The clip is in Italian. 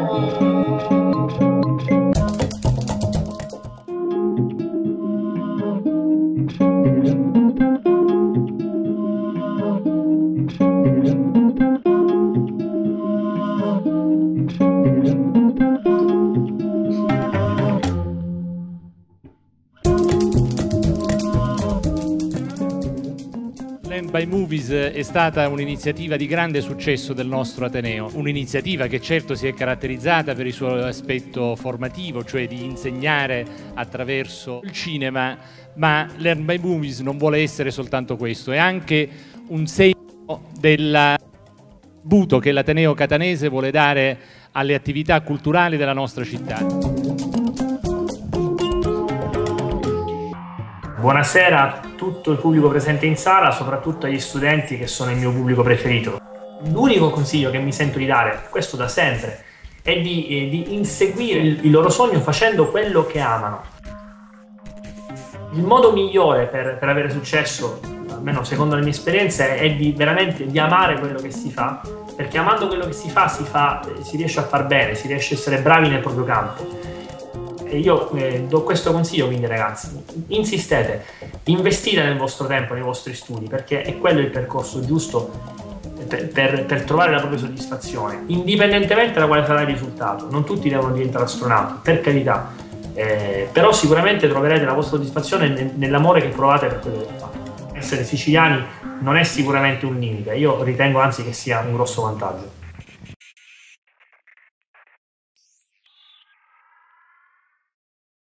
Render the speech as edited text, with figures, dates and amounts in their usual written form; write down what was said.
Learn by Movies è stata un'iniziativa di grande successo del nostro Ateneo, un'iniziativa che certo si è caratterizzata per il suo aspetto formativo, cioè di insegnare attraverso il cinema, ma Learn by Movies non vuole essere soltanto questo, è anche un segno del contributo che l'Ateneo catanese vuole dare alle attività culturali della nostra città. Buonasera a tutto il pubblico presente in sala, soprattutto agli studenti che sono il mio pubblico preferito. L'unico consiglio che mi sento di dare, questo da sempre, è di inseguire il loro sogno facendo quello che amano. Il modo migliore per avere successo, almeno secondo le mie esperienze, è veramente di amare quello che si fa, perché amando quello che si riesce a far bene, si riesce a essere bravi nel proprio campo. E io do questo consiglio, quindi ragazzi, insistete, investite nel vostro tempo, nei vostri studi, perché è quello il percorso giusto per trovare la propria soddisfazione, indipendentemente da quale sarà il risultato. Non tutti devono diventare astronauti, per carità, però sicuramente troverete la vostra soddisfazione nell'amore che provate per quello che fate. Essere siciliani non è sicuramente un limite, io ritengo anzi che sia un grosso vantaggio.